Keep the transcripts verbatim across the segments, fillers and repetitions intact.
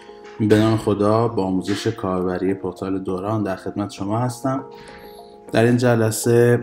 به نام خدا، با آموزش کاربری پورتال دوران در خدمت شما هستم. در این جلسه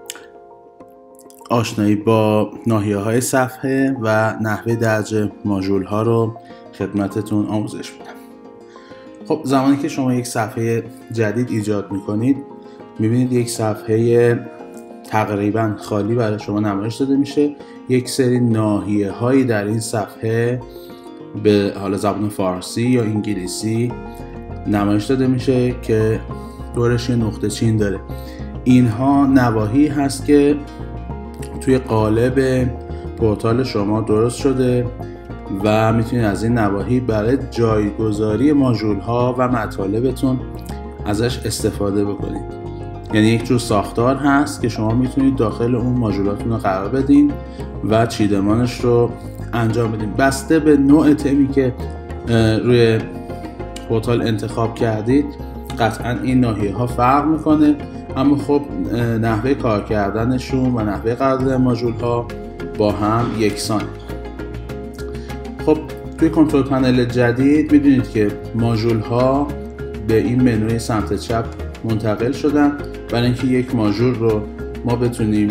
آشنایی با ناحیه‌های صفحه و نحوه درج ماژول ها رو خدمتتون آموزش میدم. خب زمانی که شما یک صفحه جدید ایجاد میکنید، میبینید یک صفحه تقریبا خالی برای شما نمایش داده میشه. یک سری ناحیه هایی در این صفحه به حال زبان فارسی یا انگلیسی نمایش داده میشه که دورش یه نقطه چین داره. اینها نواحی هست که توی قالب پورتال شما درست شده و میتونید از این نواحی برای جایگذاری ماژول ها و مطالبتون ازش استفاده بکنید. یعنی یک جور ساختار هست که شما میتونید داخل اون ماژولاتون رو قرار بدین و چیدمانش رو انجام بدین. بسته به نوع تمی که روی پورتال انتخاب کردید قطعا این ناحیه ها فرق میکنه، اما خب نحوه کار کردنشون و نحوه قرار دادن ماژول ها با هم یکسانه. خب توی کنترل پنل جدید میدونید که ماژول ها به این منوی سمت چپ منتقل شدن. برای اینکه یک ماژول رو ما بتونیم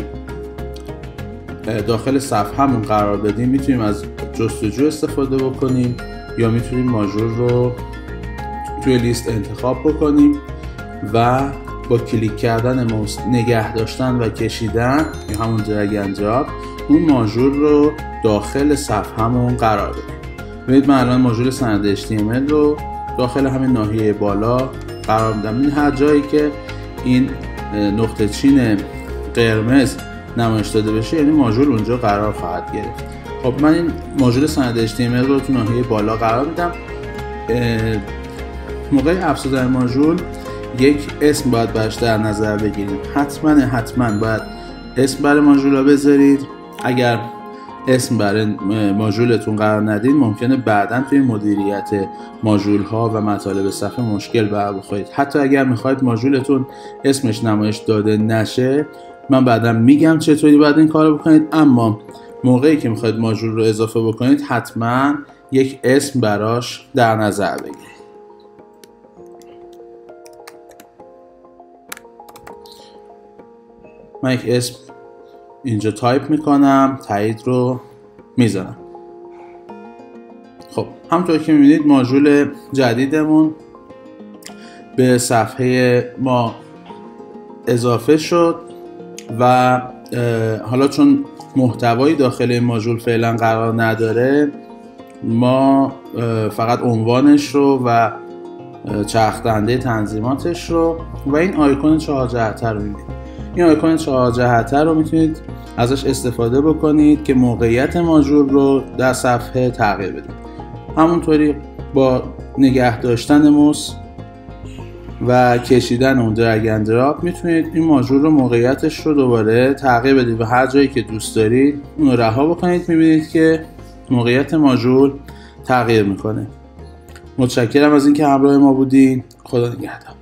داخل صفحه همون قرار بدیم، میتونیم از جستجو استفاده بکنیم یا میتونیم ماژول رو توی لیست انتخاب بکنیم و با کلیک کردن موس نگه داشتن و کشیدن یا همون درگ اند دراپ اون ماژول رو داخل صفحه همون قرار بدیم. ببینید من الان ماژول سند اچ تی ام ال رو داخل همین ناحیه بالا قرار میدم. این هر جایی که این نقطه چین قرمز نمایش داده بشه یعنی ماژول اونجا قرار خواهد گرفت. خب من این ماژول سند اچ تی ام ال رو تو ناحیه بالا قرار میدم. موقع افزودن ماژول یک اسم باید براش در نظر بگیریم. حتما حتما باید اسم برای ماژولا بذارید. اگر اسم برای ماژولتون قرار ندید ممکنه بعداً توی مدیریت ماژول ها و مطالب صفحه مشکل بر بخورید. حتی اگر میخواید ماژولتون اسمش نمایش داده نشه، من بعداً میگم چطوری باید این کارو بکنید، اما موقعی که میخواید ماژول رو اضافه بکنید حتما یک اسم براش در نظر بگیرید. من یک اسم اینجا تایپ میکنم، تایید رو میزنم. خب همونطور که میبینید ماژول جدیدمون به صفحه ما اضافه شد و حالا چون محتوایی داخل این ماژول فعلا قرار نداره، ما فقط عنوانش رو و چرخ دنده تنظیماتش رو و این آیکون چهار جهته رو میبینید. این آیکون چهار جهته رو میتونید ازش استفاده بکنید که موقعیت ماژول رو در صفحه تغییر بدید. همونطوری با نگه داشتن موس و کشیدن اون درگ اند دراپ میتونید این ماژول رو موقعیتش رو دوباره تغییر بدید و هر جایی که دوست دارید اون رو رها بکنید. میبینید که موقعیت ماژول تغییر میکنه. متشکرم از اینکه همراه ما بودین. خدا نگهدار.